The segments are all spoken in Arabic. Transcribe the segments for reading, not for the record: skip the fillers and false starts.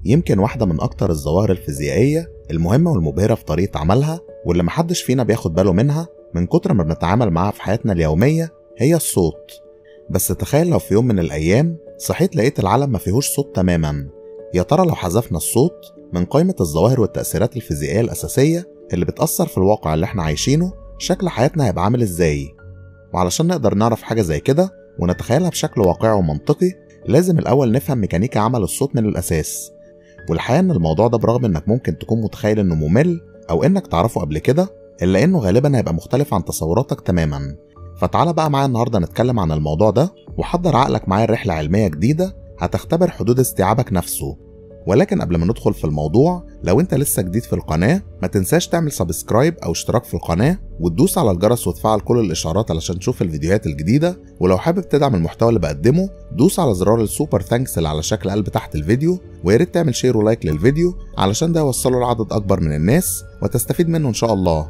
يمكن واحدة من أكتر الظواهر الفيزيائية المهمة والمبهرة في طريقة عملها واللي محدش فينا بياخد باله منها من كتر ما بنتعامل معاها في حياتنا اليومية هي الصوت. بس تخيل لو في يوم من الأيام صحيت لقيت العالم ما فيهوش صوت تماما، يا ترى لو حذفنا الصوت من قائمة الظواهر والتأثيرات الفيزيائية الأساسية اللي بتأثر في الواقع اللي احنا عايشينه، شكل حياتنا هيبقى عامل ازاي؟ وعلشان نقدر نعرف حاجة زي كده ونتخيلها بشكل واقعي ومنطقي، لازم الأول نفهم ميكانيكا عمل الصوت من الأساس. والحقيقة إن الموضوع ده برغم إنك ممكن تكون متخيل إنه ممل أو إنك تعرفه قبل كده، إلا إنه غالبا هيبقى مختلف عن تصوراتك تماما. فتعالى بقى معايا النهاردة نتكلم عن الموضوع ده، وحضر عقلك معايا رحلة علمية جديدة هتختبر حدود استيعابك نفسه. ولكن قبل ما ندخل في الموضوع، لو انت لسه جديد في القناة ما تنساش تعمل سبسكرايب او اشتراك في القناة وتدوس على الجرس وتفعل كل الاشعارات علشان تشوف الفيديوهات الجديدة. ولو حابب تدعم المحتوى اللي بقدمه دوس على زرار السوبر ثانكس اللي على شكل قلب تحت الفيديو، وياريت تعمل شير ولايك للفيديو علشان ده يوصله لعدد اكبر من الناس وتستفيد منه ان شاء الله.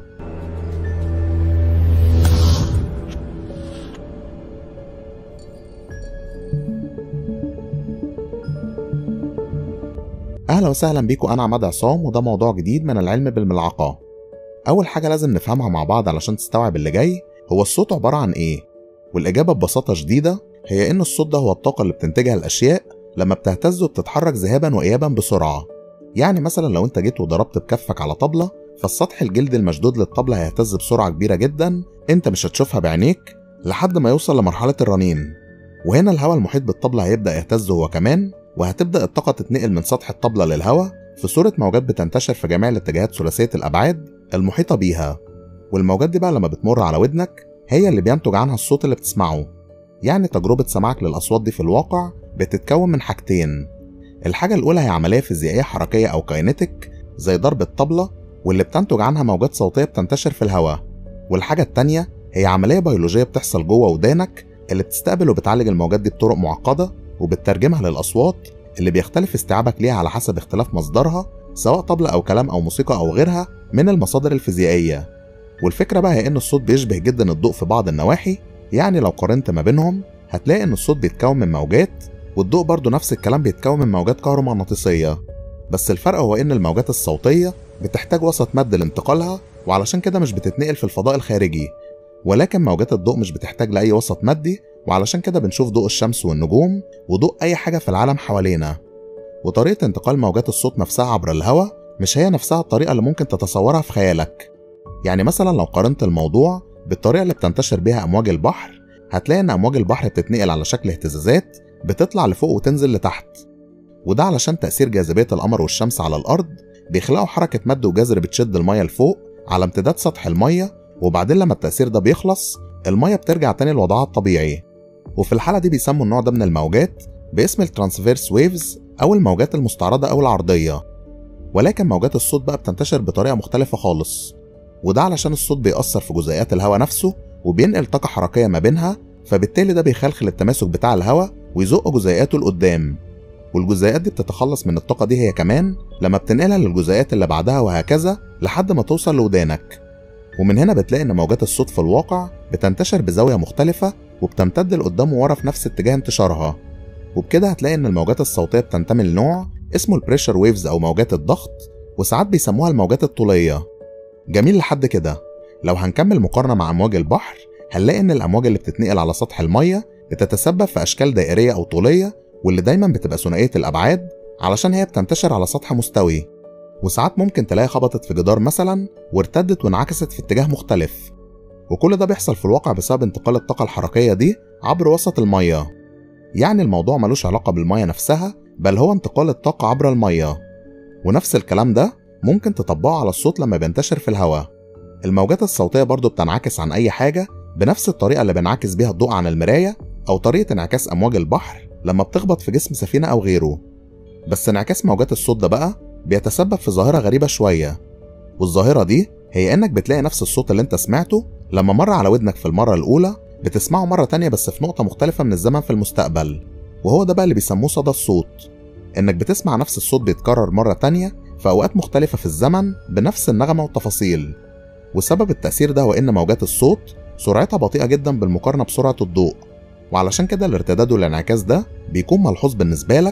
اهلا وسهلا بيكم، انا عماد عصام وده موضوع جديد من العلم بالملعقة. اول حاجة لازم نفهمها مع بعض علشان تستوعب اللي جاي، هو الصوت عبارة عن ايه؟ والاجابة ببساطة شديدة هي ان الصوت ده هو الطاقة اللي بتنتجها الاشياء لما بتهتز وبتتحرك ذهابا وايابا بسرعة. يعني مثلا لو انت جيت وضربت بكفك على طبلة، فالسطح الجلدي المشدود للطبلة هيهتز بسرعة كبيرة جدا انت مش هتشوفها بعينيك لحد ما يوصل لمرحلة الرنين. وهنا الهواء المحيط بالطبلة هيبدأ يهتز هو كمان، وهتبدأ الطاقة تتنقل من سطح الطبلة للهواء في صورة موجات بتنتشر في جميع الاتجاهات ثلاثية الأبعاد المحيطة بيها. والموجات دي بقى لما بتمر على ودنك هي اللي بينتج عنها الصوت اللي بتسمعه. يعني تجربة سماعك للأصوات دي في الواقع بتتكون من حاجتين. الحاجة الأولى هي عملية فيزيائية حركية أو كاينتيك زي ضرب الطبلة واللي بتنتج عنها موجات صوتية بتنتشر في الهواء. والحاجة التانية هي عملية بيولوجية بتحصل جوه ودانك اللي بتستقبل وبتعالج الموجات دي بطرق معقدة وبتترجمها للأصوات اللي بيختلف استيعابك ليها على حسب اختلاف مصدرها، سواء طبلة أو كلام أو موسيقى أو غيرها من المصادر الفيزيائية. والفكرة بقى هي إن الصوت بيشبه جدا الضوء في بعض النواحي، يعني لو قارنت ما بينهم هتلاقي إن الصوت بيتكون من موجات، والضوء برضو نفس الكلام بيتكون من موجات كهرومغناطيسية. بس الفرق هو إن الموجات الصوتية بتحتاج وسط مادي لانتقالها، وعلشان كده مش بتتنقل في الفضاء الخارجي. ولكن موجات الضوء مش بتحتاج لأي وسط مادي، وعلشان كده بنشوف ضوء الشمس والنجوم وضوء أي حاجة في العالم حوالينا. وطريقة انتقال موجات الصوت نفسها عبر الهواء مش هي نفسها الطريقة اللي ممكن تتصورها في خيالك. يعني مثلا لو قارنت الموضوع بالطريقة اللي بتنتشر بيها أمواج البحر، هتلاقي إن أمواج البحر بتتنقل على شكل اهتزازات بتطلع لفوق وتنزل لتحت. وده علشان تأثير جاذبية القمر والشمس على الأرض بيخلقوا حركة مد وجزر بتشد المية لفوق على امتداد سطح المية، وبعدين لما التأثير ده بيخلص المية بترجع تاني لوضعها الطبيعي. وفي الحالة دي بيسموا النوع ده من الموجات باسم الترانسفيرس ويفز أو الموجات المستعرضة أو العرضية. ولكن موجات الصوت بقى بتنتشر بطريقة مختلفة خالص، وده علشان الصوت بيأثر في جزيئات الهواء نفسه وبينقل طاقة حركية ما بينها، فبالتالي ده بيخلخل التماسك بتاع الهواء ويزق جزيئاته لقدام. والجزيئات دي بتتخلص من الطاقة دي هي كمان لما بتنقلها للجزيئات اللي بعدها وهكذا لحد ما توصل لودانك. ومن هنا بتلاقي إن موجات الصوت في الواقع بتنتشر بزاوية مختلفة وبتمتد لقدام وورا في نفس اتجاه انتشارها. وبكده هتلاقي إن الموجات الصوتية بتنتمي لنوع اسمه البريشر ويفز أو موجات الضغط، وساعات بيسموها الموجات الطولية. جميل لحد كده. لو هنكمل مقارنة مع أمواج البحر، هنلاقي إن الأمواج اللي بتتنقل على سطح المية بتتسبب في أشكال دائرية أو طولية، واللي دايما بتبقى ثنائية الأبعاد علشان هي بتنتشر على سطح مستوي. وساعات ممكن تلاقي خبطت في جدار مثلا وارتدت وانعكست في اتجاه مختلف. وكل ده بيحصل في الواقع بسبب انتقال الطاقة الحركية دي عبر وسط المية. يعني الموضوع ملوش علاقة بالمية نفسها، بل هو انتقال الطاقة عبر المية. ونفس الكلام ده ممكن تطبقه على الصوت لما بينتشر في الهواء. الموجات الصوتية برضو بتنعكس عن أي حاجة بنفس الطريقة اللي بينعكس بيها الضوء عن المراية، أو طريقة انعكاس أمواج البحر لما بتخبط في جسم سفينة أو غيره. بس انعكاس موجات الصوت ده بقى بيتسبب في ظاهرة غريبة شوية، والظاهرة دي هي إنك بتلاقي نفس الصوت اللي أنت سمعته لما مر على ودنك في المرة الأولى بتسمعه مرة تانية بس في نقطة مختلفة من الزمن في المستقبل. وهو ده بقى اللي بيسموه صدى الصوت، إنك بتسمع نفس الصوت بيتكرر مرة تانية في أوقات مختلفة في الزمن بنفس النغمة والتفاصيل. وسبب التأثير ده هو إن موجات الصوت سرعتها بطيئة جدا بالمقارنة بسرعة الضوء، وعلشان كده الارتداد والانعكاس ده بيكون ملحوظ بالنسبة لك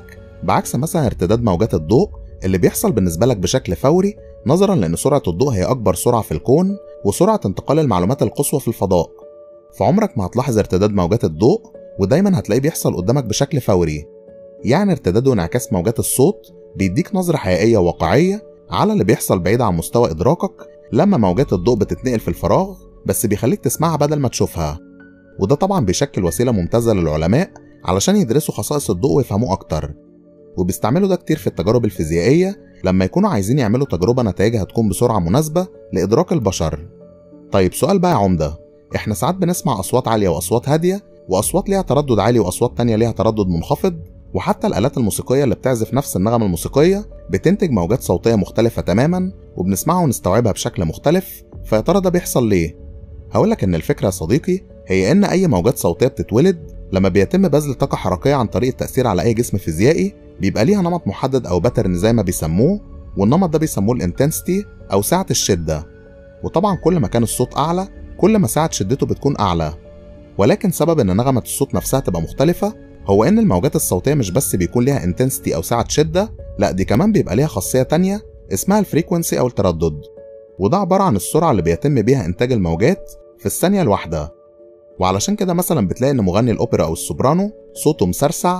بعكس مثلا ارتداد موجات الضوء اللي بيحصل بالنسبة لك بشكل فوري، نظرا لأن سرعة الضوء هي أكبر سرعة في الكون وسرعة انتقال المعلومات القصوى في الفضاء. فعمرك ما هتلاحظ ارتداد موجات الضوء، ودايما هتلاقيه بيحصل قدامك بشكل فوري. يعني ارتداد وانعكاس موجات الصوت بيديك نظرة حقيقية وواقعية على اللي بيحصل بعيد عن مستوى إدراكك لما موجات الضوء بتتنقل في الفراغ، بس بيخليك تسمعها بدل ما تشوفها. وده طبعا بيشكل وسيلة ممتازة للعلماء علشان يدرسوا خصائص الضوء ويفهموه أكتر، وبيستعملوا ده كتير في التجارب الفيزيائية لما يكونوا عايزين يعملوا تجربة نتائجها تكون بسرعة مناسبة لإدراك البشر. طيب سؤال بقى يا عمدة، احنا ساعات بنسمع أصوات عالية وأصوات هادية، وأصوات ليها تردد عالي وأصوات تانية ليها تردد منخفض، وحتى الآلات الموسيقية اللي بتعزف نفس النغمة الموسيقية بتنتج موجات صوتية مختلفة تماما وبنسمعها ونستوعبها بشكل مختلف. فيا ترى ده بيحصل ليه؟ هقولك إن الفكرة يا صديقي هي إن أي موجات صوتية بتتولد لما بيتم بذل طاقة حركية عن طريق التأثير على أي جسم فيزيائي بيبقى ليها نمط محدد أو باترن زي ما بيسموه، والنمط ده بيسموه الانتنسيتي أو سعة الشدة. وطبعا كل ما كان الصوت أعلى كل ما سعة شدته بتكون أعلى. ولكن سبب إن نغمة الصوت نفسها تبقى مختلفة هو إن الموجات الصوتية مش بس بيكون ليها انتنسيتي أو سعة شدة، لأ دي كمان بيبقى ليها خاصية تانية اسمها الفريكونسي أو التردد، وده عبارة عن السرعة اللي بيتم بيها إنتاج الموجات في الثانية الواحدة. وعلشان كده مثلا بتلاقي إن مغني الأوبرا أو السوبرانو صوته مسرسع،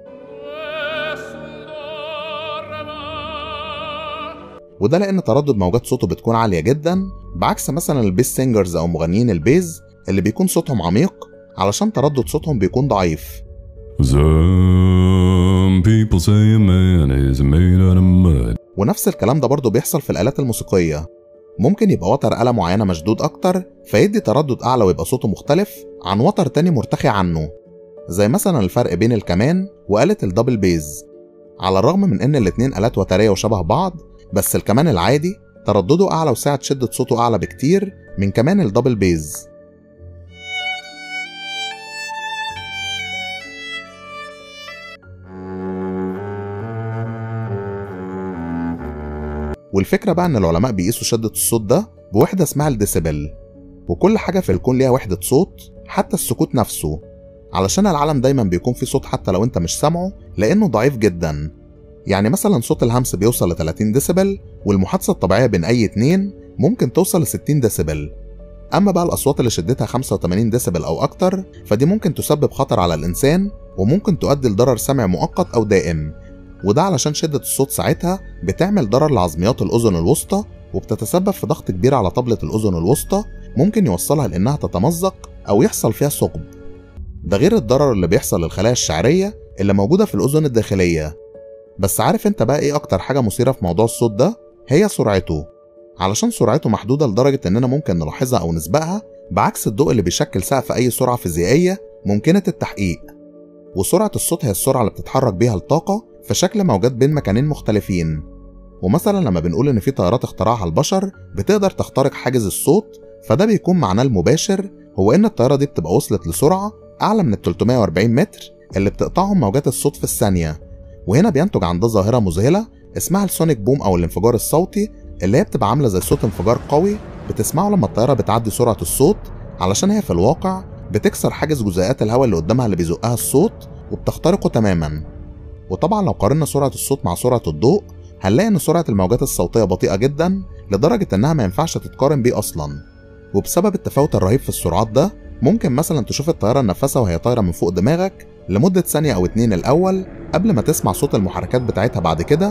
وده لأن تردد موجات صوته بتكون عالية جدا، بعكس مثلا البيس سينجرز أو مغنيين البيز اللي بيكون صوتهم عميق علشان تردد صوتهم بيكون ضعيف. ونفس الكلام ده برضه بيحصل في الآلات الموسيقية، ممكن يبقى وتر آلة معينة مشدود أكتر فيدي تردد أعلى ويبقى صوته مختلف عن وتر تاني مرتخي عنه، زي مثلا الفرق بين الكمان وآلة الدبل بيز. على الرغم من إن الاتنين آلات وترية وشبه بعض، بس الكمان العادي تردده أعلى وسعة شدة صوته أعلى بكتير من كمان الدبل بيز. والفكرة بقى إن العلماء بيقيسوا شدة الصوت ده بوحدة اسمها الديسيبل، وكل حاجة في الكون ليها وحدة صوت، حتى السكوت نفسه، علشان العالم دايما بيكون فيه صوت حتى لو انت مش سامعه لأنه ضعيف جدا. يعني مثلا صوت الهمس بيوصل ل 30 ديسيبل، والمحادثة الطبيعية بين أي اتنين ممكن توصل ل 60 ديسيبل. أما بقى الأصوات اللي شدتها 85 ديسيبل أو أكتر فدي ممكن تسبب خطر على الإنسان وممكن تؤدي لضرر سمع مؤقت أو دائم، وده علشان شدة الصوت ساعتها بتعمل ضرر لعظميات الأذن الوسطى وبتتسبب في ضغط كبير على طبلة الأذن الوسطى ممكن يوصلها لأنها تتمزق أو يحصل فيها ثقب. ده غير الضرر اللي بيحصل للخلايا الشعرية اللي موجودة في الأذن الداخلية. بس عارف انت بقى ايه أكتر حاجة مثيرة في موضوع الصوت ده؟ هي سرعته، علشان سرعته محدودة لدرجة إننا ممكن نلاحظها أو نسبقها، بعكس الضوء اللي بيشكل سقف أي سرعة فيزيائية ممكنة التحقيق. وسرعة الصوت هي السرعة اللي بتتحرك بيها الطاقة في شكل موجات بين مكانين مختلفين. ومثلا لما بنقول إن في طيارات اخترعها البشر بتقدر تخترق حاجز الصوت، فده بيكون معناه المباشر هو إن الطيارة دي بتبقى وصلت لسرعة أعلى من 340 متر اللي بتقطعهم موجات الصوت في الثانية. وهنا بينتج عن ده ظاهرة مذهلة اسمها السونيك بوم أو الانفجار الصوتي، اللي هي بتبقى عاملة زي صوت انفجار قوي بتسمعه لما الطيارة بتعدي سرعة الصوت، علشان هي في الواقع بتكسر حاجز جزيئات الهواء اللي قدامها اللي بيزقها الصوت وبتخترقه تماما. وطبعا لو قارنا سرعة الصوت مع سرعة الضوء هنلاقي إن سرعة الموجات الصوتية بطيئة جدا لدرجة إنها ما ينفعش تتقارن بيه أصلا. وبسبب التفاوت الرهيب في السرعات ده ممكن مثلا تشوف الطيارة النفاثة وهي طايرة من فوق دماغك لمدة ثانية أو اتنين الأول قبل ما تسمع صوت المحركات بتاعتها بعد كده،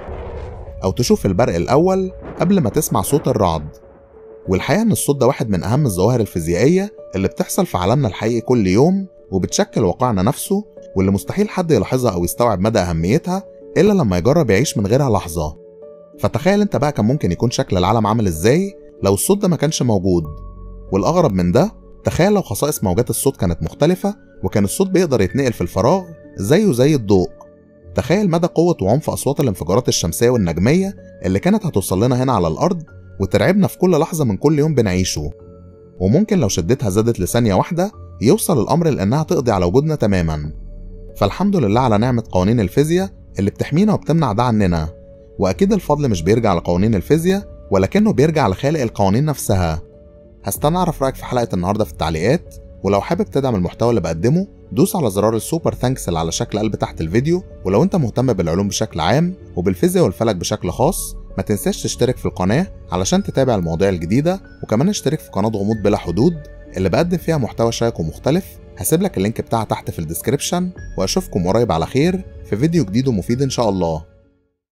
أو تشوف البرق الأول قبل ما تسمع صوت الرعد. والحقيقة إن الصوت ده واحد من أهم الظواهر الفيزيائية اللي بتحصل في عالمنا الحقيقي كل يوم وبتشكل واقعنا نفسه، واللي مستحيل حد يلاحظها أو يستوعب مدى أهميتها إلا لما يجرب يعيش من غيرها لحظة. فتخيل أنت بقى كان ممكن يكون شكل العالم عامل إزاي لو الصوت ده ما كانش موجود. والأغرب من ده، تخيل لو خصائص موجات الصوت كانت مختلفة وكان الصوت بيقدر يتنقل في الفراغ زيه زي الضوء. تخيل مدى قوة وعنف أصوات الانفجارات الشمسية والنجمية اللي كانت هتوصل لنا هنا على الأرض وترعبنا في كل لحظة من كل يوم بنعيشه. وممكن لو شدتها زادت لثانية واحدة يوصل الأمر لأنها تقضي على وجودنا تماما. فالحمد لله على نعمة قوانين الفيزياء اللي بتحمينا وبتمنع ده عننا. وأكيد الفضل مش بيرجع لقوانين الفيزياء ولكنه بيرجع لخالق القوانين نفسها. هستنى أعرف رأيك في حلقة النهاردة في التعليقات، ولو حابب تدعم المحتوى اللي بقدمه دوس على زرار السوبر ثانكس اللي على شكل قلب تحت الفيديو، ولو انت مهتم بالعلوم بشكل عام وبالفيزياء والفلك بشكل خاص ما تنساش تشترك في القناة علشان تتابع المواضيع الجديدة، وكمان اشترك في قناة غموض بلا حدود اللي بقدم فيها محتوى شيق ومختلف. هسيب لك اللينك بتاعها تحت في الديسكريبشن، واشوفكم قريب على خير في فيديو جديد ومفيد ان شاء الله.